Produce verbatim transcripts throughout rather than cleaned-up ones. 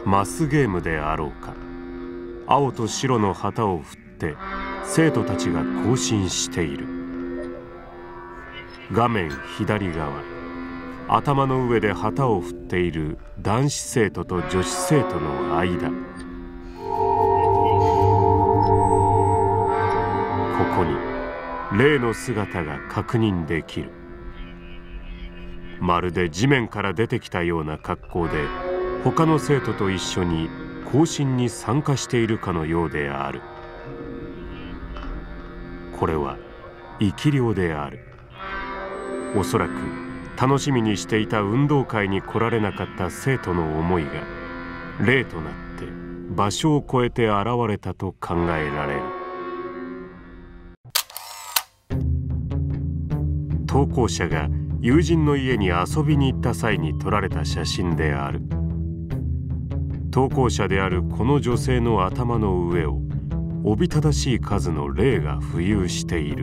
マスゲームであろうか。青と白の旗を振って生徒たちが行進している。画面左側、頭の上で旗を振っている男子生徒と女子生徒の間、ここに霊の姿が確認できる。まるで地面から出てきたような格好で他の生徒と一緒に行進に参加しているかのようである。これは生き霊である。おそらく楽しみにしていた運動会に来られなかった生徒の思いが霊となって場所を越えて現れたと考えられる。投稿者が友人の家に遊びに行った際に撮られた写真である。投稿者であるこの女性の頭の上をおびただしい数の霊が浮遊している。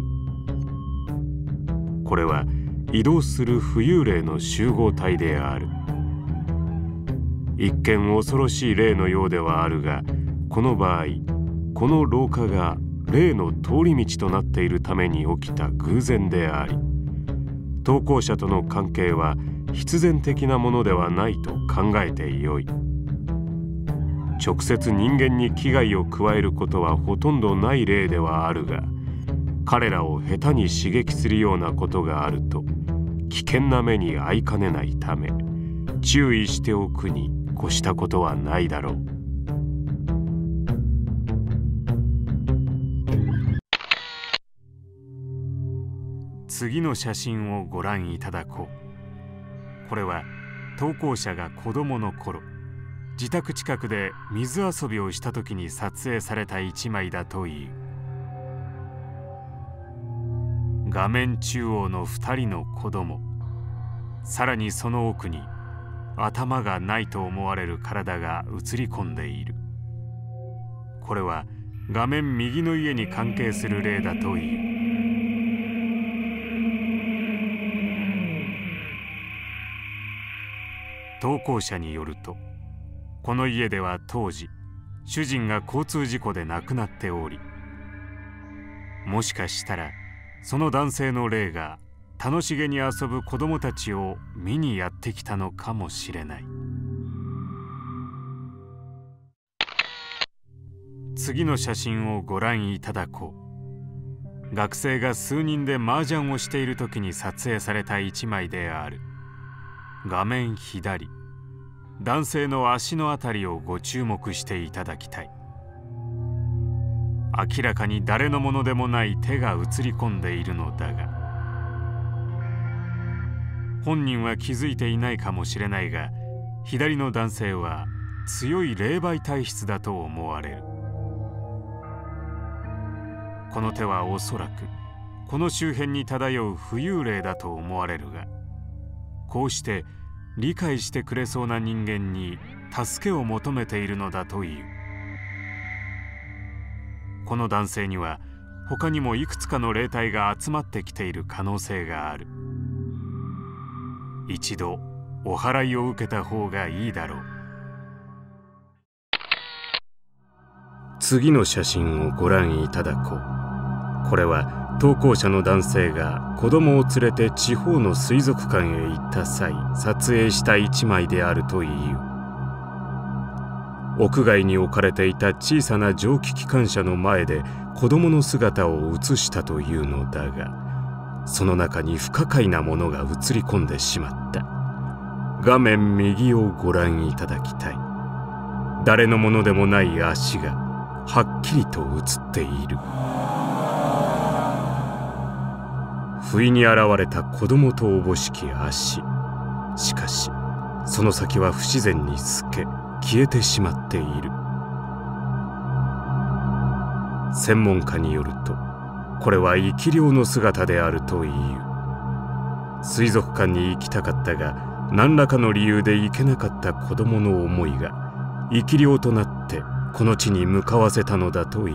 これは移動する浮遊霊の集合体である。一見恐ろしい霊のようではあるが、この場合この廊下が霊の通り道となっているために起きた偶然であり、投稿者との関係は必然的なものではないと考えてよい。直接人間に危害を加えることはほとんどない例ではあるが、彼らを下手に刺激するようなことがあると危険な目に遭いかねないため、注意しておくに越したことはないだろう。次の写真をご覧いただこう。これは投稿者が子供の頃、自宅近くで水遊びをした時に撮影された一枚だという。画面中央のふたりの子供、さらにその奥に頭がないと思われる体が映り込んでいる。これは画面右の家に関係する例だという。投稿者によると、この家では当時主人が交通事故で亡くなっており、もしかしたらその男性の霊が楽しげに遊ぶ子供たちを見にやってきたのかもしれない。次の写真をご覧いただこう。学生が数人で麻雀をしている時に撮影された一枚である。画面左、男性の足のあたりをご注目していただきたい。明らかに誰のものでもない手が映り込んでいるのだが、本人は気づいていないかもしれないが、左の男性は強い霊媒体質だと思われる。この手はおそらくこの周辺に漂う浮遊霊だと思われるが、こうして理解してくれそうな人間に助けを求めているのだという。この男性には他にもいくつかの霊体が集まってきている可能性がある。一度お祓いを受けた方がいいだろう。次の写真をご覧いただこう。これは投稿者の男性が子供を連れて地方の水族館へ行った際撮影した一枚であるという。屋外に置かれていた小さな蒸気機関車の前で子供の姿を映したというのだが、その中に不可解なものが映り込んでしまった。画面右をご覧いただきたい。誰のものでもない足がはっきりと映っている。不意に現れた子供とおぼしき足。しかしその先は不自然に透け消えてしまっている。専門家によると、これは生き霊の姿であるという。水族館に行きたかったが何らかの理由で行けなかった子供の思いが生き霊となってこの地に向かわせたのだという。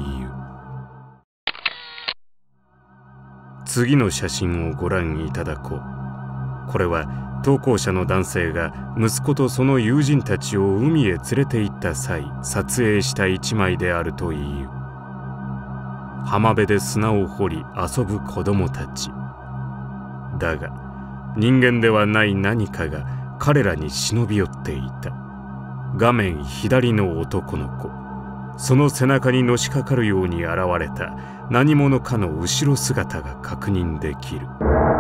次の写真をご覧いただこう。 これは投稿者の男性が息子とその友人たちを海へ連れて行った際撮影した一枚であるという。浜辺で砂を掘り遊ぶ子供たち。だが人間ではない何かが彼らに忍び寄っていた。画面左の男の子、その背中にのしかかるように現れた何者かの後ろ姿が確認できる。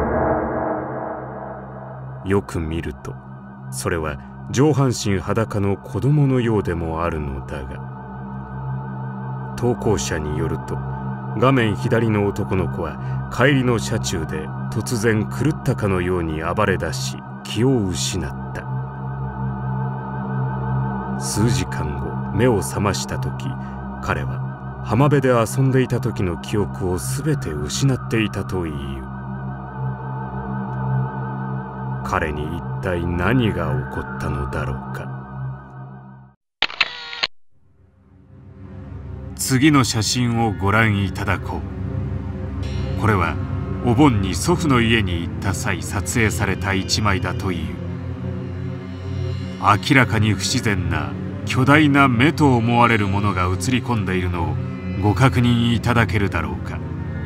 よく見るとそれは上半身裸の子供のようでもあるのだが、投稿者によると画面左の男の子は帰りの車中で突然狂ったかのように暴れ出し気を失った。数時間後目を覚ました時、彼は浜辺で遊んでいた時の記憶を全て失っていたという。彼に一体何が起こったのだろうか。次の写真をご覧いただこう。これはお盆に祖父の家に行った際撮影された一枚だという。明らかに不自然な巨大な目と思われるものが映り込んでいるのをご確認いただけるだろうか。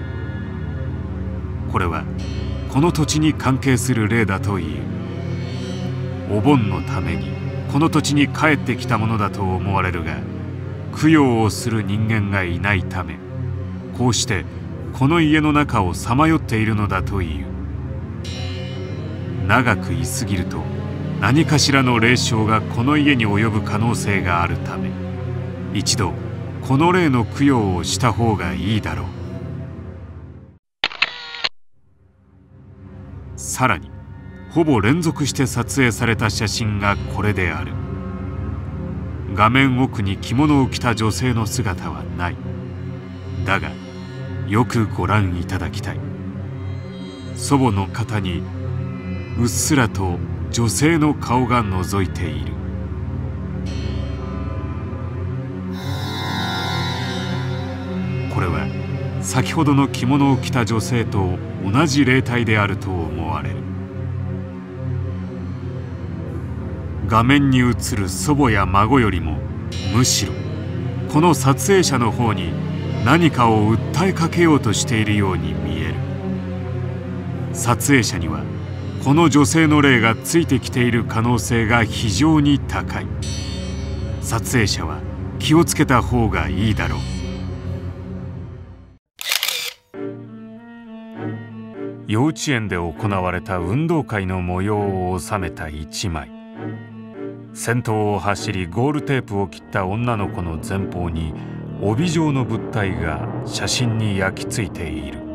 これはこの土地に関係する霊だという。お盆のためにこの土地に帰ってきたものだと思われるが、供養をする人間がいないため、こうしてこの家の中をさまよっているのだという。長く居すぎると何かしらの霊障がこの家に及ぶ可能性があるため、一度この霊の供養をした方がいいだろう。さらにほぼ連続して撮影された写真がこれである。画面奥に着物を着た女性の姿はない。だがよくご覧いただきたい。祖母の肩にうっすらと女性の顔が覗いている。これは先ほどの着物を着た女性と同じ霊体であると思われる。画面に映る祖母や孫よりもむしろこの撮影者の方に何かを訴えかけようとしているように見える。撮影者にはこの女性の霊がついてきている可能性が非常に高い。撮影者は気をつけた方がいいだろう。幼稚園で行われた運動会の模様を収めた一枚。先頭を走りゴールテープを切った女の子の前方に帯状の物体が写真に焼き付いている。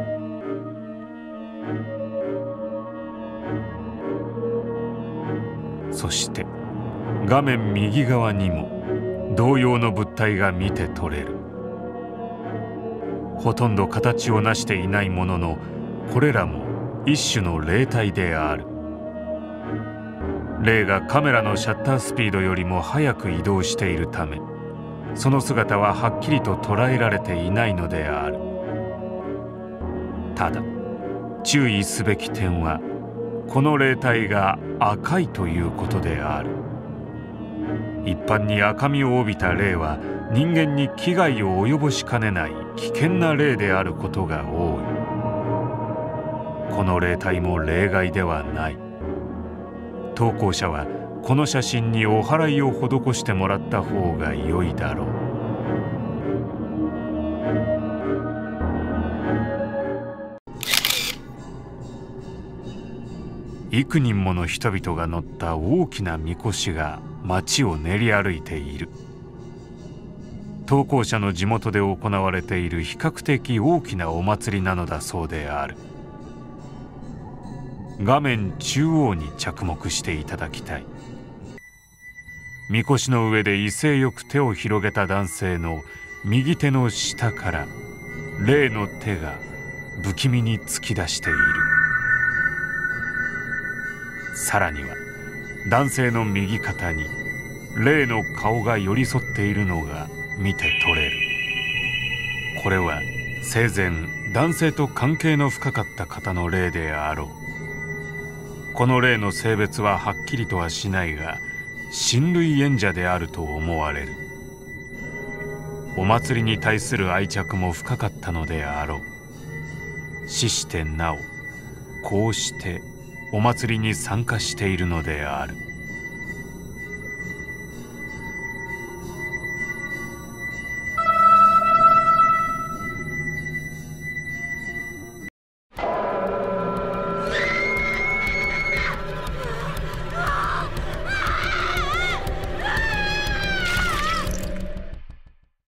そして画面右側にも同様の物体が見て取れる。ほとんど形を成していないものの、これらも一種の霊体である。霊がカメラのシャッタースピードよりも速く移動しているため、その姿ははっきりと捉えられていないのである。ただ注意すべき点は、この霊体が赤いということである。一般に赤みを帯びた霊は人間に危害を及ぼしかねない危険な霊であることが多い。この霊体も例外ではない。投稿者はこの写真にお祓いを施してもらった方が良いだろう。幾人もの人々が乗った大きなみこしが街を練り歩いている。投稿者の地元で行われている比較的大きなお祭りなのだそうである。画面中央に着目していただきたい。みこしの上で威勢よく手を広げた男性の右手の下から霊の手が不気味に突き出している。さらには男性の右肩に霊の顔が寄り添っているのが見て取れる。これは生前男性と関係の深かった方の霊であろう。 この霊の性別ははっきりとはしないが親類縁者であると思われる。お祭りに対する愛着も深かったのであろう。死してなおこうしてお祭りに参加しているのである。